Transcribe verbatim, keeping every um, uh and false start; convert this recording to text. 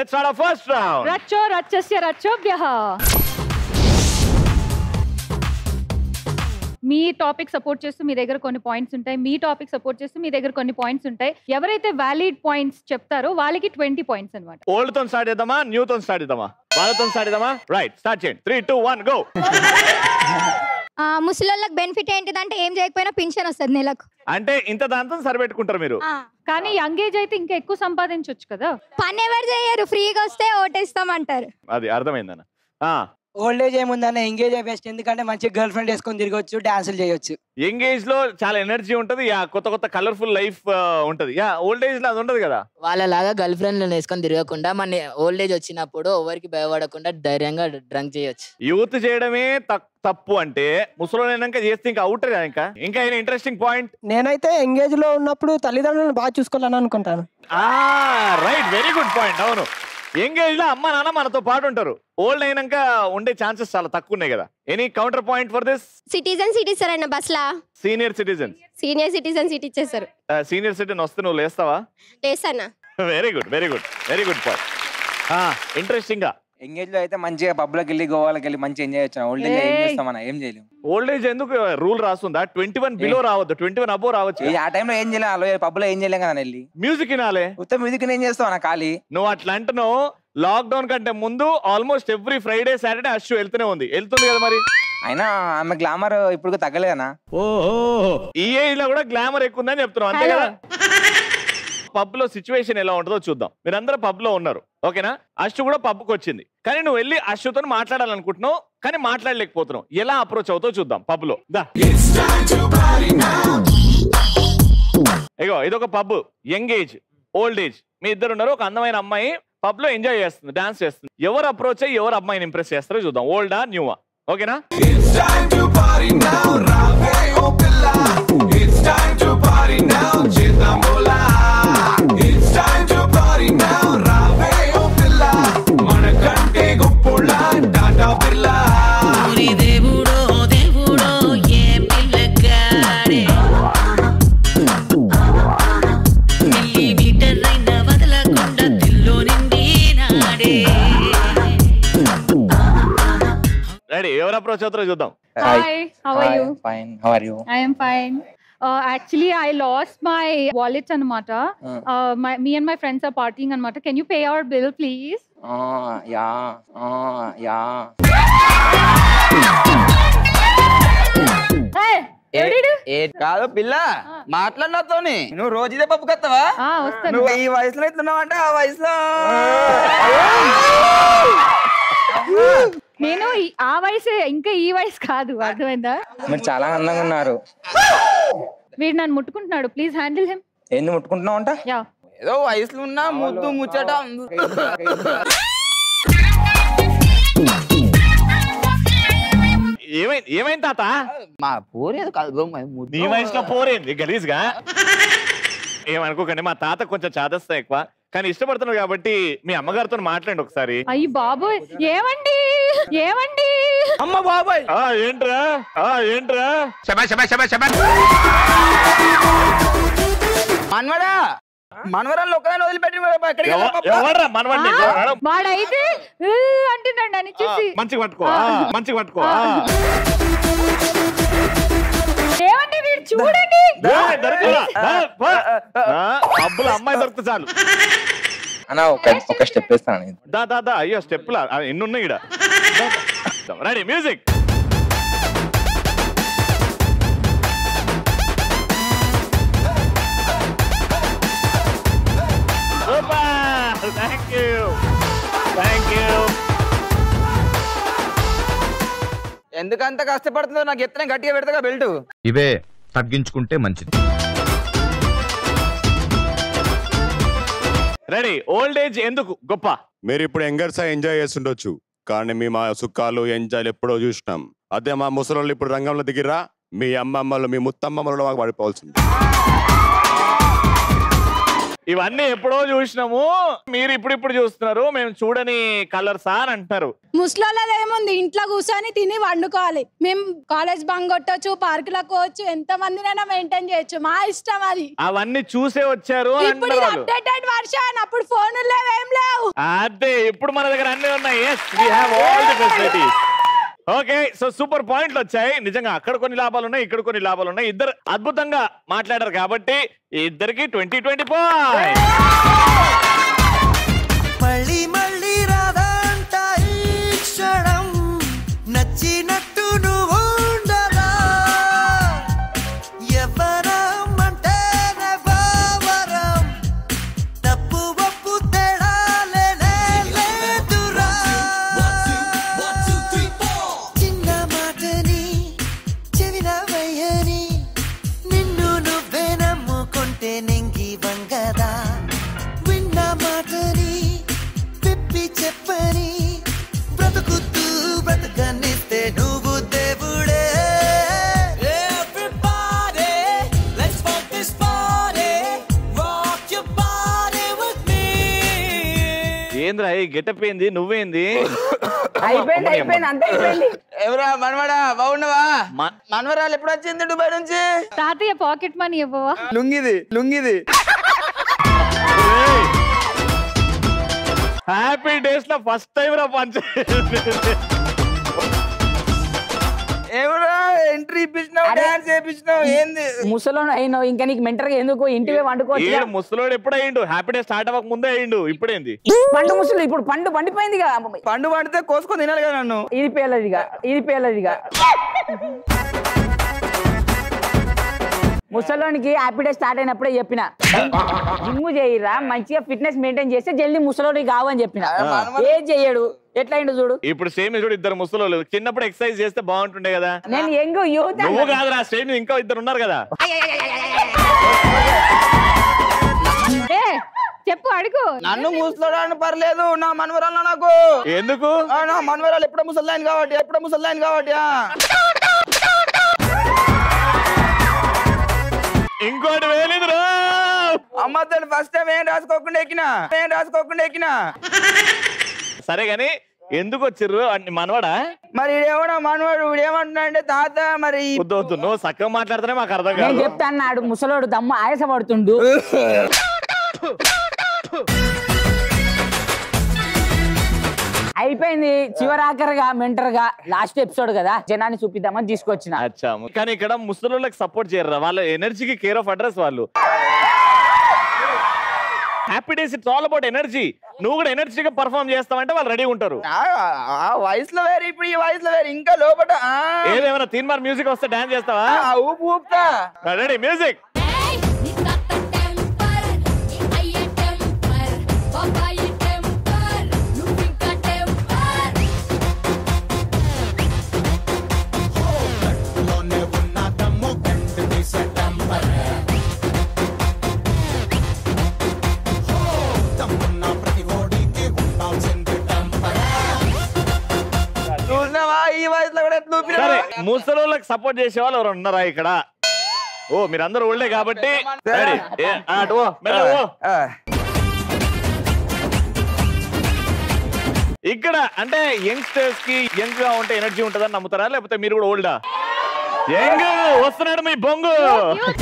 Let's start our first round. Racho Rachasya Rachobhyah. మీ topic support చేస్తూ మీ దగ్గర కొన్ని పాయింట్స్ ఉంటాయి, మీ టాపిక్ సపోర్ట్ చేస్తూ మీ దగ్గర కొన్ని పాయింట్స్ ఉంటాయి. ఎవరైతే వ్యాలిడ్ పాయింట్స్ చెప్తారో వాళ్ళకి ట్వంటీ పాయింట్స్ అనమాట. ఓల్డ్ తో స్టార్ట్ చేద్దామా, న్యూ తో స్టార్ట్ చేద్దామా? వాళ్ళతో స్టార్ట్ చేద్దామా? రైట్, స్టార్ట్ చేయండి. Three two one go. ముసలోళ్ళకి బెనిఫిట్ ఏంటిదంటే ఏం చేయకపోయినా పెన్షన్ వస్తుంది నెలకు. అంటే ఇంత దాంతో సరిపెట్టుకుంటారు మీరు. కానీ యంగ్ ఏజ్ అయితే ఇంకా ఎక్కువ సంపాదించవచ్చు కదా. పని ఎవరు చేయరు, ఫ్రీగా వస్తే ఓటేస్తామంటారు. అది అర్థమైందన్న. ఓల్డ్ ఏజ్ ఏముందన్న, ఎంగేజ్ బెస్ట్. ఎందుకంటే మంచి గర్ల్ ఫ్రెండ్ వేసుకొని తిరగొచ్చు, డాన్సులు చేయొచ్చు. ఎంగేజ్ లో చాలా ఎనర్జీ ఉంటది, యా కొత్త కొత్త కలర్ఫుల్ లైఫ్ ఉంటది. యా ఓల్డ్ ఏజ్ లో అది ఉండదు కదా. వాళ్ళలాగా గర్ల్ ఫ్రెండ్ వేసుకొని తిరగకుండా మన ఓల్డ్ ఏజ్ వచ్చినప్పుడు ఎవరికి భయపడకుండా ధైర్యంగా డ్రంక్ చేయొచ్చు. యూత్ చేయడమే తప్పు అంటే ముసలోనైనాక చేస్తే ఇంకా అవుట్ కదా. ఇంకా ఇంకా ఇంట్రెస్టింగ్ పాయింట్, నేనైతే ఎంగేజ్ లో ఉన్నప్పుడు తల్లిదండ్రులను బాగా చూసుకోవాలని అనుకుంటాను. Right, very good point. అవును, ఎంగేజ్ లో అమ్మ నాన్న మనతో పాటు ఉంటారు. ఓల్డ్ అయినాక ఉండే ఛాన్సెస్ చాలా తక్కువ ఉన్నాయి కదా. Any counter point for this? Citizen seat sir అన్న బస్ లా senior citizen senior citizen seat ఇచ్చేసారు. సీనియర్ సిటిజన్ వస్తే నువ్వు లేస్తావా? లేస్తానా. Very good, very good, very good point. Interesting గా ఎంగేజ్ లో అయితే మంచిగా పబ్లోకి వెళ్ళి గోవాలకి వెళ్ళి మంచిగా ఎంజాయ్ చేయొచ్చు. ఓల్డ్ ఏజ్ ఏం చేస్తామన్నా, ఏం చేయలేము. ఓల్డ్ ఏజ్ ఎందుకు రూల్ రాస్తుందా? ట్వంటీ వన్ బిలో రావద్దు, ట్వంటీ వన్ అబో రావచ్చు. ఆ టైంలో ఏం చేయలేం, అలా పబ్లో ఏం చేయలేం కదా. వెళ్ళి మ్యూజిక్ వినాలే. ఉత్త మ్యూజిక్ ఏం చేస్తావు అన్న ఖాళీ. నువ్వు అట్లా అంటున్నావు. లాక్డౌన్ కంటే ముందు ఆల్మోస్ట్ ఎవ్రీ ఫ్రైడే సాటర్డే అష్యూ వెళ్తూనే ఉంది, వెళ్తుంది కదా. మరి అయినా ఆమె గ్లామర్ ఇప్పుడు తగ్గలేదనా. ఈ ఏజ్ లో కూడా గ్లామర్ ఎక్కువ ఉందని చెప్తున్నావు, అంతే కదా. పబ్ లో సిచ్యువేషన్ ఎలా ఉంటుందో చూద్దాం. మీరందరూ పబ్ లో ఉన్నారు, ఓకేనా? అష్యూ కూడా పబ్కి వచ్చింది, కానీ నువ్వు వెళ్ళి అష్యూతో మాట్లాడాలనుకుంటున్నావు, కానీ మాట్లాడలేకపోతున్నావు. ఎలా అప్రోచ్ అవుతావు చూద్దాం పబ్ లో. ఇగో ఇదొక pub, young age old age మీ ఇద్దరు ఉన్నారు. ఒక అందమైన అమ్మాయి పబ్ లో ఎంజాయ్ చేస్తుంది, డాన్స్ చేస్తుంది. ఎవరు అప్రోచ్ అయ్యి ఎవరు అమ్మాయిని ఇంప్రెస్ చేస్తారో చూద్దాం. ఓల్డా న్యూవా? ఓకేనా? రెడీ? ఎవరు అప్రోచ్ అవుతారో చూద్దాం. Hi, how are you? Fine, how are you? I am fine. Uh, actually, I lost my wallet anamata. Uh, my me and my friends are partying anamata. Can you pay our bill, please? Ah, yeah, ah, yeah. Hey, ఎవడిడు? కాదు పిల్ల, మాట్లాడినతోని నువ్వు రోజు ఇదే పప్పు కత్తవా? వస్తాను. నువ్వు ఈ వయసులో ఇట్లున్నావంటే ఆ వయసులో నేను ఆ వయసే, ఇంకా ఈ వయసు కాదు. అర్థమైందా? మీరు చాలా అందంగా ఉన్నారు. వీడు నన్ను ముట్టుకుంటున్నాడు, ప్లీజ్ హ్యాండిల్ హిమ్. ఏంది ముట్టుకుంటున్నావు అంట? యా, ఏదో వయసులో ఉన్నా ముద్దు ముచ్చట. ఏమైంది ఏమైంది తాత? మా పోరేది కాదు, నీ వయసులో పోరేంది గలీజ్ గా? ఏమనుకోకండి, మా తాత కొంచెం చాదస్తా ఎక్కువ, కానీ ఇష్టపడుతున్నావు కాబట్టి మీ అమ్మగారితో మాట్లాడండి ఒకసారి. అయ్యి బాబోయ్, ఏమండి ఏమండి? అమ్మ బాబాయ్, ఏంట్రా ఏంట్రా? మనవడా మనవరాలు ఒక్కదాన్ని వదిలిపెట్టి ఎవడ్రా మనవాడిని? వాడైతే అంటున్నాడు అని చూసి. మంచిగా పట్టుకో, మంచిగా పట్టుకో. ఏమండి వీడు చూడండి. అబ్బుల అమ్మాయి దొరికితే చాలు. అన్న ఒక స్టెప్ వేస్తాను. దా దా దా. అయ్యో స్టెప్ లా ఎన్ని ఉన్నాయి ఇక్కడ. Ready, music. Thank you, thank you. ఎందుకంత కష్టపడుతుందో నాకు ఎత్తనే గట్టిగా పెడతాగా బెల్ట్. ఇవే తగ్గించుకుంటే మంచిది. రెడీ, ఓల్డ్ ఏజ్ ఎందుకు గొప్ప? మీరు ఇప్పుడు యంగర్స్ ఎంజాయ్ చేస్తుండొచ్చు, కానీ మీ మా సుఖాలు ఎంజాయ్లు ఎప్పుడో చూసినాం. అదే మా ముసలోళ్ళు ఇప్పుడు రంగంలో దిగిరా, మీ అమ్మమ్మలు మీ ముత్తమ్మమ్మలు మాకు పడిపోవాల్సింది. ఇవన్నీ ఎప్పుడో చూసినాము, మీరు ఇప్పుడు ఇప్పుడు చూస్తున్నారు, మేము చూడని కలర్స్ అని అంటున్నారు. ముసలోళ్ళది ఏముంది, ఇంట్లో కూర్చొని తిని వండుకోవాలి. మేము కాలేజ్ బంక్ కొట్టొచ్చు, పార్కులకు పోవచ్చు, ఎంత మందినైనా మెయింటైన్ చేయొచ్చు, మా ఇష్టం అది. అవన్నీ చూసే వచ్చారు ఇప్పుడు అప్డేటెడ్ వర్షన్, అప్పుడు ఫోన్లు లేవు, ఏం లేవు. అదే ఇప్పుడు మన దగ్గర అన్ని ఉన్నాయి. yes we have all the facilities. Okay, so super పాయింట్లు వచ్చాయి. నిజంగా అక్కడ కొన్ని లాభాలు ఉన్నాయి, ఇక్కడ కొన్ని లాభాలు ఉన్నాయి. ఇద్దరు అద్భుతంగా మాట్లాడారు కాబట్టి ఇద్దరికి ట్వంటీ ట్వంటీ పాయింట్. మళ్ళీ మళ్ళీ రాదంట ఈ క్షణం, నచ్చినట్టు నువ్వు ఉండదా, ఎవరం అంటే భావరం, తప్పు ఒప్పు తేడాలే లేదురా. చిన్న మాటని చెవిన వయ్యని, నిన్ను నువ్వే నమ్ముకుంటే నెంగి వంగదా, విన్న మాటని విప్పి చెప్పని, బ్రతుకుతూ బ్రతకనిస్తే నువ్వు దేవుడే. Everybody, let's rock this party, rock your body with me. ఏంద్రా ఈ గెటప్ ఏంది, నువ్వేంది? అయిపోయింది అయిపోయింది అంతే అయిపోయింది. ఎవరా మనవడా, బాగున్నావా? మనవరాలు ఎప్పుడు వచ్చింది దుబాయ్ నుంచి? తాతయ్య పాకెట్ మనీ ఇవ్వవా? లుంగిది లుంగిది. హ్యాపీ డేస్ లో ఫస్ట్ టైం రా పంచ. ఎవరా ఎంట్రీ ఇప్పించినావు, డాన్స్ చేయించినావు, ఏంది? ముసలోను అయినావు, ఇంకా నీకు మెంటర్గా ఎందుకు, ఇంటివే వండుకోవచ్చు. ముసలోడు ఎప్పుడు అయ్యిండు? హ్యాపీ డే స్టార్ట్ అవ్వక ముందే అయ్యిండు, ఇప్పుడేంది? పండు ముసలు ఇప్పుడు పండు పండిపోయింది. పండు పండితే కోసుకొని తినాలి కదా నన్ను. ఇది పేలదిగా, ఇది పేలదిగా. ముసలోనికి హ్యాపీ డే స్టార్ట్ అయినప్పుడే చెప్పిన, జిమ్ చేయరా, మంచిగా ఫిట్నెస్ మెయింటైన్ చేస్తే జల్దీ ముసలోనికి కావని చెప్పిన. ఏం చెయ్యడు, ఎట్లా అయిండు చూడు. ఇప్పుడు సేమ్ చూడు, ఇద్దరు ముసలోళ్ళు చిన్నప్పుడు ఎక్సర్సైజ్ చేస్తే బాగుంటుండే కదా. నేను యంగ్ యూత్. నువ్వు కాదురా, స్టేజ్ ఇంకా ఇద్దరు ఉన్నారు కదా. చెప్పు, అడుగు. నన్ను ముసలాడని పర్లేదు, నా మనవరాలు నాకు ఎందుకు? నా మనవరాలు ఎప్పుడో ముసలాయన కాబట్టి, ఎప్పుడో ముసలాయన కాబట్టి. ఇంకోటి వేలేదురా అమ్మ, తను ఫస్ట్ టైం ఏం రాసుకోకుండా ఎక్కినా, ఏం రాసుకోకుండా ఎక్కినా. సరే గాని ఎందుకు వచ్చిర్రు? మనవాడా? మరి ఇదేమన్నా మనవాడు, ఏమంటున్నా అంటే తాత మరి వద్దు వద్దు, నువ్వు చక్కగా మాట్లాడితేనే మాకు అర్థం నేను కాదు. చెప్తా అన్నాడు ముసలోడు దమ్ము ఆయాస పడుతుండు. అయిపోయింది చివరాఖరిగా మెంటర్ గా లాస్ట్ ఎపిసోడ్ కదా, జనాన్ని చూపిద్దామని తీసుకొచ్చిన. అచ్చా, కానీ ఇక్కడ ముసలోళ్ళకి సపోర్ట్ చేయరు, వాళ్ళ ఎనర్జీకి కేర్ ఆఫ్ అడ్రస్ వాళ్ళు. Happy days it's all about energy. నువ్వు కూడా ఎనర్జీగా పర్ఫార్మ్ చేస్తావంటే వాళ్ళు రెడీ ఉంటారు. ఆ వయసులో వేరు, ఇప్పుడు ఈ వయసులో వేరు, ఇంకా లోపల ఏదేమైనా తీన్ మార్ మ్యూజిక్ వస్తే డాన్స్ చేస్తావా? ఊపు ఊపుతా. Ready, music. ఈ వయసులో కూడా ఎట్లా ఊపినా? సరే, ముసలోళ్ళకి సపోర్ట్ చేసే వాళ్ళు ఎవరు ఉన్నారా ఇక్కడ? ఓ మీరందరూ ఓల్డే కాబట్టి రెడీ. ఏ, అటు ఓ, మెల్లగా ఓ. ఇక్కడ అంటే యంగ్స్టర్స్ కి యంగ్ గా ఉంటే ఎనర్జీ ఉంటుందని నమ్ముతారా, లేకపోతే మీరు కూడా ఓల్డా? యంగ్ వస్తున్నాడు మీ బొంగు.